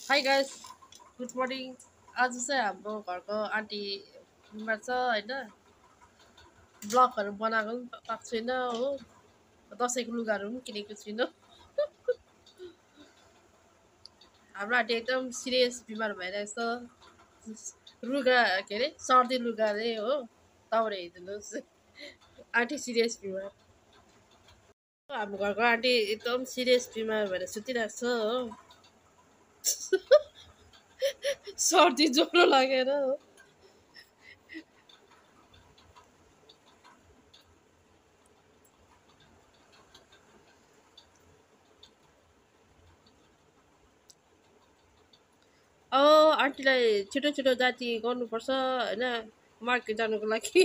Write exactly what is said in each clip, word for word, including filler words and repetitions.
High guys, good morning. आज चाहिँ हाम्रो घरको आन्टी बिमार छ होइन। ब्लगहरू बनाएको पनि पाएको छुइनँ हो। दसैँको लुगाहरू पनि किनेको छुइनँ। हाम्रो आन्टी एकदम सिरियस बिमार भइरहेको छ। लुगा के अरे सर्दी लुगा अरे हो। तपाईँहरू हेरिदिनुहोस्, आन्टी सिरियस बिमार। हाम्रो घरको आन्टी एकदम सिरियस बिमार भएर सुतिरहेको छ हो। सर्दी ज्वरो लागेर हो। अब आन्टीलाई छिटो छिटो जाती गर्नुपर्छ होइन, मार्केट जानुको लागि।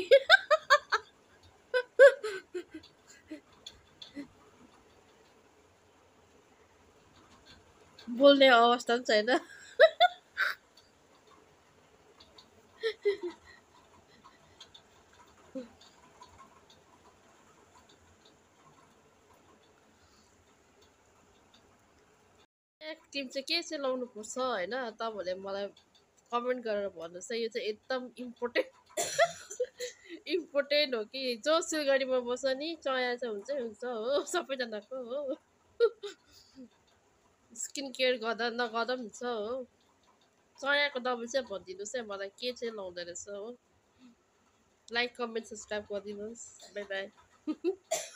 बोल्ने अवस्था पनि छैन। क्रिम चाहिँ के चाहिँ लाउनुपर्छ होइन, तपाईँहरूले मलाई कमेन्ट गरेर भन्नुहोस् है। यो चाहिँ एकदम इम्पोर्टेन्ट इम्पोर्टेन्ट हो कि जो सिलगढीमा बस्छ नि चया चाहिँ हुन्छै हुन्छ हो सबैजनाको हो। स्किन केयर गर्दा नगर्दा पनि हुन्छ हो। चयाको दबाई चाहिँ भनिदिनुहोस् है मलाई, के चाहिँ लाउँदो रहेछ हो। लाइक कमेन्ट सब्सक्राइब गरिदिनुहोस्। Bye by.